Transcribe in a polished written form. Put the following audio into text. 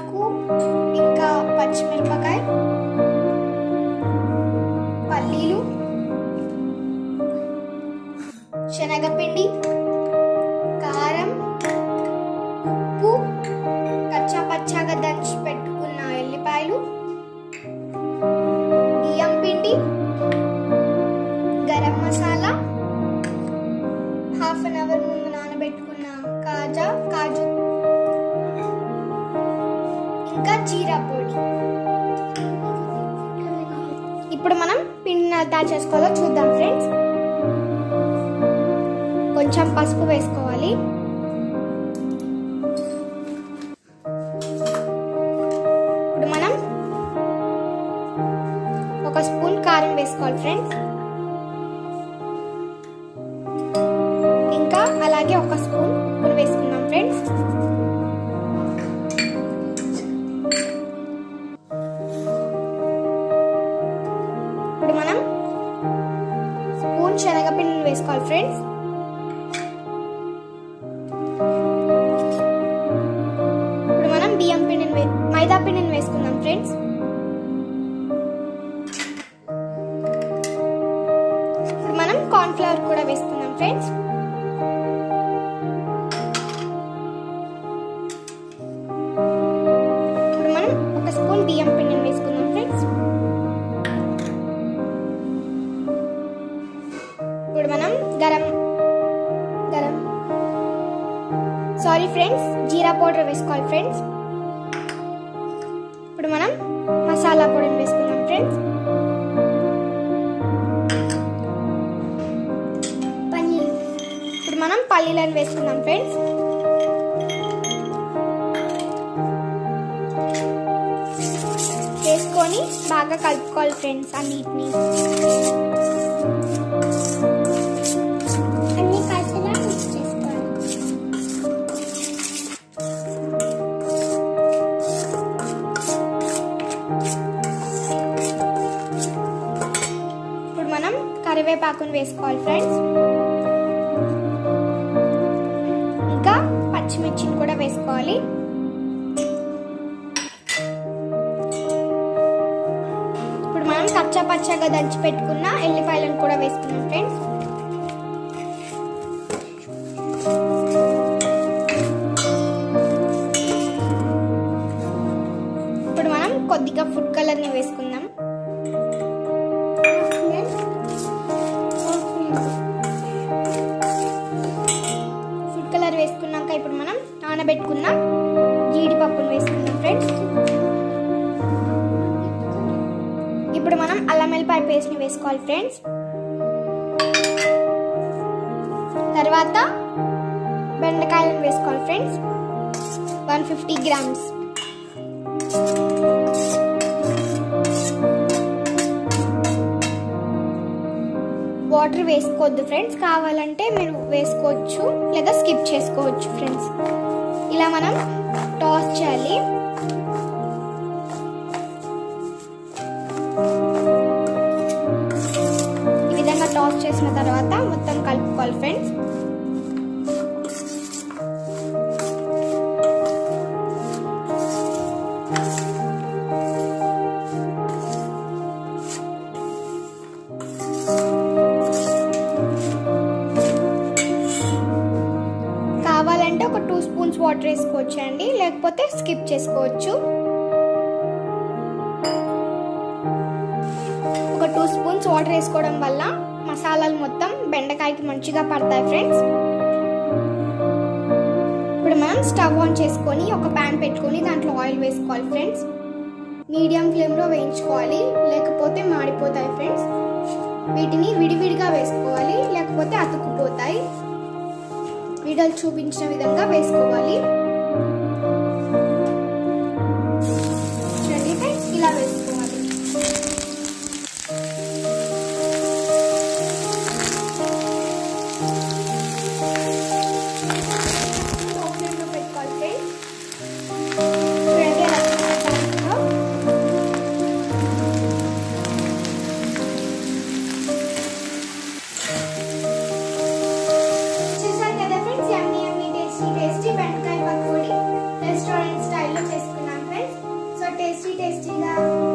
ఆకు ఇంకా పచ్చిమిరపకాయ, పల్లీలు, శనగపిండి, కారం, ఉప్పు, కచ్చా పచ్చాగా దంచి పెట్టుకున్న ఎల్లిపాయలు, బియ్యం పిండి, garam masala, half an hour ముందు నానబెట్టుకున్న కాజు, ఇంకా జీరా పొడి. ఇప్పుడు మనం పిండిని తయారు చేసుకోవాలో చూద్దాం ఫ్రెండ్స్. కొంచెం పసుపు వేసుకోవాలి. ఇప్పుడు మనం ఒక స్పూన్ కారం వేసుకోవాలి ఫ్రెండ్స్. ఇంకా అలాగే ఒక స్పూన్ ఉప్పు వేసుకుందాం ఫ్రెండ్స్. ఇప్పుడు మనం స్పూన్ శనగపిండిని వేసుకోవాలి ఫ్రెండ్స్. ఇప్పుడు మనం మైదా పిండిని వేసుకుందాం ఫ్రెండ్స్. ఇప్పుడు మనం కార్న్ ఫ్లవర్ కూడా వేసుకుందాం ఫ్రెండ్స్. ఇప్పుడు మనం ఒక స్పూన్ బియ్యం పిండిని వేసుకుందాం ఫ్రెండ్స్. ఇప్పుడు మనం జీరా పౌడర్ వేసుకోవాలి ఫ్రెండ్స్. ఇప్పుడు మనం మసాలా పొడిని వేసుకుందాం ఫ్రెండ్స్. ఇప్పుడు మనం పల్లీలను వేసుకుందాం ఫ్రెండ్స్. వేసుకొని బాగా కలుపుకోవాలి ఫ్రెండ్స్ అన్నిటిని. కరివేపాకును వేసుకోవాలి ఫ్రెండ్స్. ఇంకా పచ్చిమిర్చిని కూడా వేసుకోవాలి. ఇప్పుడు మనం కచ్చా పచ్చగా దంచి పెట్టుకున్న ఎల్లిపాయలను కూడా వేసుకున్నాం ఫ్రెండ్స్. ఇప్పుడు మనం కొద్దిగా ఫుడ్ కలర్ని వేసుకుందాం. వేసుకున్నాక ఇప్పుడు మనం నానబెట్టుకున్న జీడిపప్పును వేసుకుందాం ఫ్రెండ్స్. ఇప్పుడు మనం అల్లం వెల్లిపాయ పేస్ట్ ని వేసుకోవాలి ఫ్రెండ్స్. తర్వాత బెండకాయలను వేసుకోవాలి ఫ్రెండ్స్. 150 grams. వాటర్ వేసుకోవద్దు ఫ్రెండ్స్. కావాలంటే మీరు వేసుకోవచ్చు లేదా స్కిప్ చేసుకోవచ్చు ఫ్రెండ్స్. ఇలా మనం టాస్ చేయాలి. ఈ విధంగా టాస్ చేసిన తర్వాత మొత్తం కలుపుకోవాలి ఫ్రెండ్స్. ఒక 2 spoons వాటర్ వేసుకోవచ్చు అండి, లేకపోతే స్కిప్ చేసుకోవచ్చు. ఒక 2 spoons వాటర్ వేసుకోవడం వల్ల మసాలాలు మొత్తం బెండకాయకి మంచిగా పడతాయి ఫ్రెండ్స్. ఇప్పుడు మనం స్టవ్ ఆన్ చేసుకొని ఒక ప్యాన్ పెట్టుకొని దాంట్లో ఆయిల్ వేసుకోవాలి ఫ్రెండ్స్. మీడియం ఫ్లేమ్లో వేయించుకోవాలి, లేకపోతే మాడిపోతాయి ఫ్రెండ్స్. వీటిని విడివిడిగా వేసుకోవాలి, లేకపోతే అతుక్కుపోతాయి. వీడియోలు చూపించిన విధంగా వేసుకోవాలి. చూడండి ఇలా వేసుకోవాలి. పెట్టుకోవాలి ఫ్రెండ్స్. టేస్టీ బెండకాయ టేస్టీగా.